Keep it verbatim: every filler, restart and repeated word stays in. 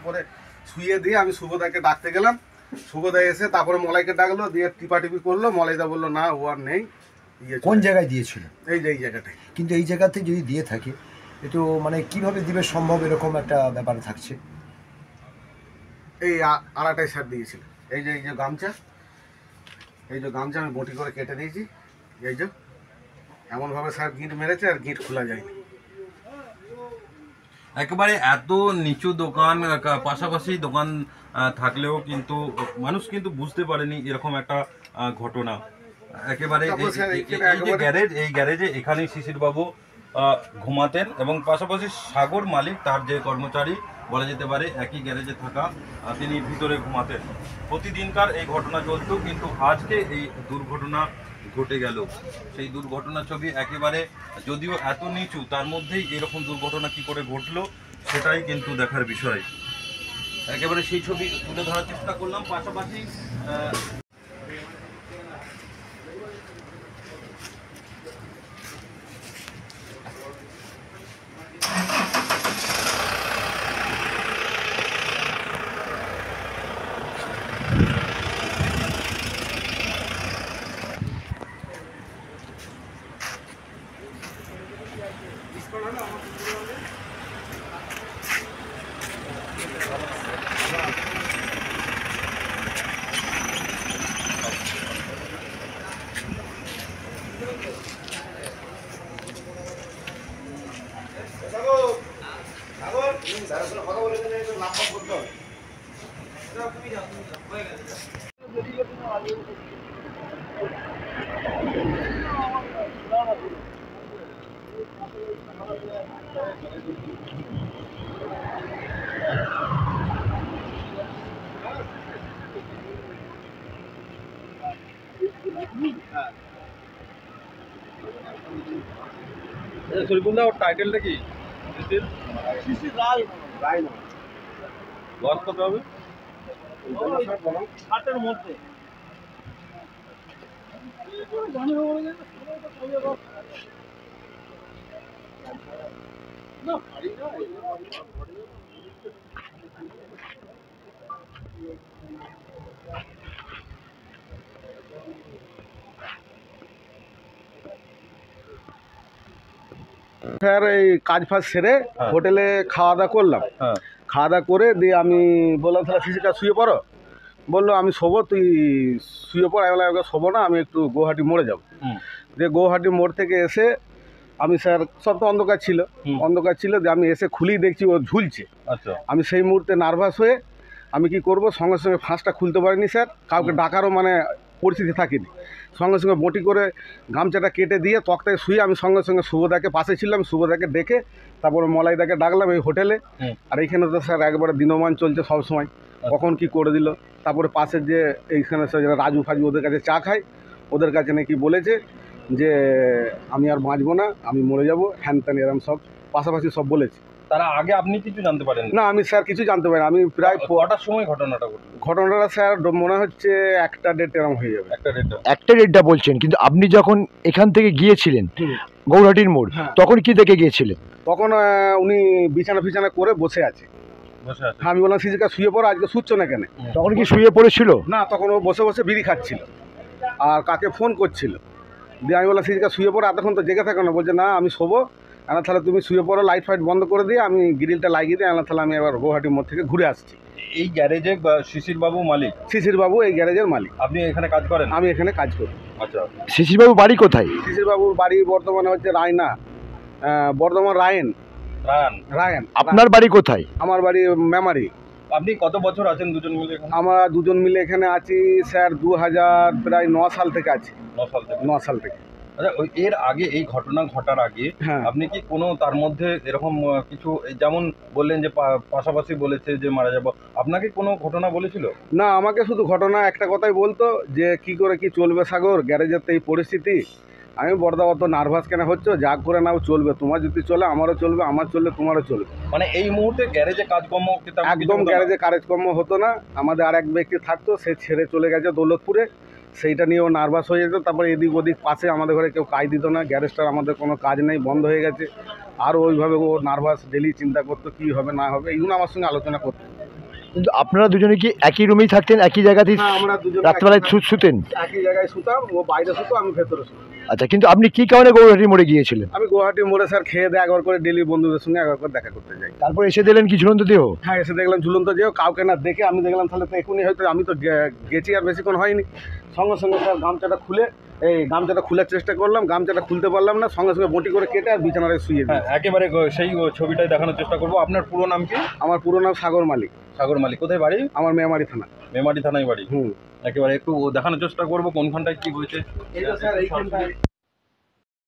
তারপরে শুয়ে দিয়ে আমি শুভদাকে ডাকতে গেলাম। শুভদা এসে তারপরে মলাইকে ডাকলো, দিয়ে টিপাটিপি করলো। মলাইদা বললো না ও আর নেই। কোন জায়গায় দিয়েছিল? এই যে এই জায়গাটায়। কিন্তু এই জায়গাতে যদি দিয়ে থাকে একটু মানে কিভাবে দিবে সম্ভব, এরকম একটা ব্যাপার থাকছে। এই আড়াটাই স্যার দিয়েছিল। এই যে এই যে গামছা, এই যে গামছা আমি বটি করে কেটে দিয়েছি। এই যে এমনভাবে স্যার গিট মেরেছে আর গিট খোলা যায়নি। একেবারে এত নিচু দোকান, পাশাপাশি দোকান থাকলেও কিন্তু মানুষ কিন্তু বুঝতে পারেনি এরকম একটা ঘটনা। একেবারে এই যে গ্যারেজ, এই গ্যারেজে এখানেই শিশির বাবু ঘুমাতেন এবং পাশাপাশি সাগর মালিক তার যে কর্মচারী বলা যেতে পারে একই গ্যারেজে থাকা, তিনি ভিতরে ঘুমাতেন। প্রতিদিনকার এই ঘটনা চলতো, কিন্তু আজকে এই দুর্ঘটনা ঘটে গেল। সেই দুর্ঘটনার ছবি একেবারে, যদিও এত নিচু তার মধ্যেই এরকম দুর্ঘটনা কি করে ঘটলো সেটাই কিন্তু দেখার বিষয়। একেবারে সেই ছবি তুলে ধরার চেষ্টা করলাম। পাশাপাশি শরীফুল্লাহ ওর টাইটেলটা কি? শিশির শিশির রায় রায় না। লস কত হবে? ষাটের মধ্যে। না পারি না। স্যার এই কাজ ফাজ সেরে হোটেলে খাওয়া দাওয়া করলাম। খাওয়া দাওয়া করে দিয়ে আমি বললাম তাহলে শিশিরটা শুয়ে পড়ো। বললো আমি শোবো, তুই শুয়ে পড়। আমি বললাম শোবো না, আমি একটু গৌহাটি মোড়ে যাবো। দিয়ে গৌহাটি মোড় থেকে এসে আমি স্যার, সব তো অন্ধকার ছিল, অন্ধকার ছিল দিয়ে আমি এসে খুলেই দেখছি ও ঝুলছে। আচ্ছা, আমি সেই মুহূর্তে নার্ভাস হয়ে আমি কি করব, সঙ্গে সঙ্গে ফাঁসটা খুলতে পারিনি স্যার, কাউকে ডাকারও মানে পরিস্থিতি থাকেনি। সঙ্গে সঙ্গে বটি করে গামছাটা কেটে দিয়ে তক্তায় শুয়ে আমি সঙ্গে সঙ্গে শুভদাকে পাশে ছিলাম, শুভদাকে ডেকে তারপরে মলাইদাকে ডাকলাম এই হোটেলে। আর এইখানে তো স্যার একবারে দিনমান চলছে সব সময়, কখন কি করে দিল। তারপরে পাশের যে এইখানে যারা রাজু ফাজু ওদের কাছে চা খাই, ওদের কাছে নাকি বলেছে যে আমি আর বাঁচবো না, আমি মরে যাবো, হ্যান ত্যান এরম সব পাশাপাশি সব বলেছে। তারা আগে আপনি কিছু জানতে পারেন না? আমি স্যার কিছু জানতে পারি। আমি প্রায় কটার সময় ঘটনাটা ঘটল? ঘটনাটা স্যার মনে হচ্ছে একটা ডেট এরম হয়ে যাবে। একটা ডেট একটা ডেটটা বলছেন, কিন্তু আপনি যখন এখান থেকে গিয়েছিলেন গৌহাটির মোড়, তখন কি দেখে গিয়েছিলেন? তখন উনি বিছানা ফিছানা করে বসে আছে। বসে আছে? আমি বললাম শিশিরটা শুয়ে পড়ো, আজকে শুচ্ছ না কেন? তখন কি শুয়ে পড়েছিল? না, তখন ও বসে বসে বিড়ি খাচ্ছিল আর কাকে ফোন করছিল। দিয়ে আমি বললাম শিশিরটা শুয়ে পড়ো, এতক্ষণ তো জেগে থাকো না। বলছে না আমি শোবো। আনা তাহলে তুমি শুয়ে পড়ো, লাইট ফাইট বন্ধ করে দিয়ে আমি গ্রিলটা লাগিয়ে দিই। আনা তাহলে আমি এবার গৌহাটি মোড় থেকে ঘুরে আসছি। এই গ্যারেজে শিশির বাবু মালিক? শিশির বাবু এই গ্যারেজের মালিক। আপনি এখানে কাজ করেন? আমি এখানে কাজ করি। আচ্ছা, শিশির বাবু বাড়ি কোথায়? শিশির বাবুর বাড়ি বর্ধমানে হচ্ছে রায়না, বর্ধমান রায়ন। রায়ন রায়ন। আপনার বাড়ি কোথায়? আমার বাড়ি মেমারি। আপনি কত বছর আছেন দুজন মিলে? আমরা দুজন মিলে এখানে আছি স্যার দু হাজার প্রায় ন সাল থেকে আছি। ন সাল থেকে? ন সাল থেকে। আচ্ছা, ওই এর আগে এই ঘটনা ঘটার আগে আপনি কি কোনো তার মধ্যে এরকম কিছু, যেমন বললেন যে পাশাপাশি বলেছে যে মারা যাবো, আপনাকে কোনো ঘটনা বলেছিল? না, আমাকে শুধু ঘটনা একটা কথাই বলতো যে কি করে কি চলবে সাগর, গ্যারেজের তো এই পরিস্থিতি। আমি বড়দা অত নার্ভাস কেন হচ্ছে, যা করে নাও চলবে, তোমার যদি চলে আমারও চলবে, আমার চললে তোমারও চলবে। মানে এই মুহূর্তে গ্যারেজে কাজকর্ম একদম গ্যারেজে কাজকর্ম হতো না। আমাদের আর এক ব্যক্তি থাকতো, সে ছেড়ে চলে গেছে দৌলতপুরে। সেইটা নিয়েও নার্ভাস হয়ে যেত। তারপরে এদিক ওদিক পাশে আমাদের ঘরে কেউ কাজ দিত না, গ্যারেজটার আমাদের কোনো কাজ নেই, বন্ধ হয়ে গেছে। আর ওইভাবে ও নার্ভাস, ডেলি চিন্তা করতো কী হবে না হবে, এইগুলো আমার সঙ্গে আলোচনা করতো। কিন্তু আপনারা দুজনে কি একই রুমেই থাকতেন, একই জায়গাতেই হ্যাঁ, আমরা দুজন রাত্রেবেলায় শু- শুতেন? একই জায়গায় শুতাম, ও বাইরে শুতো, আমি ভেতরে শুতাম। আচ্ছা, কিন্তু আপনি কি কারণে গৌরহাটির মোড়ে গিয়েছিলেন? আমি গুয়াহাটি মোড়ে স্যার খেয়ে দিয়ে একবার করে ডেলি বন্ধুদের সঙ্গে একবার করে দেখা করতে যাই। তারপর এসে দিলেন কি ঝুলন্ত দেহ? হ্যাঁ, এসে দেখলাম ঝুলন্ত যেও, কাউকে না দেখে আমি দেখলাম তাহলে তো এখনই হয়তো, আমি তো গে- গেছি আর বেশিক্ষণ হয়নি। সঙ্গে সঙ্গে স্যার গামছাটা খুলে এই গামছাটা খোলার চেষ্টা করলাম, গামছাটা খুলতে পারলাম না, সঙ্গে সঙ্গে বটি করে কেটে আর বিছানায় শুয়ে দিই। হ্যাঁ, একেবারে গ- সেই ও ছবিটাই দেখানোর চেষ্টা করবো। আপনার পুরো নাম কি? আমার পুরো নাম সাগর মালিক, সাগর মালিক। কোথায় বাড়ি? আমার মেমারি থানা। মেমারি থানায় বাড়ি। হুম। একেবারে একটু দেখানোর চেষ্টা করবো কোনখানটায় কি হয়েছে। এই তো স্যার এইখানটায়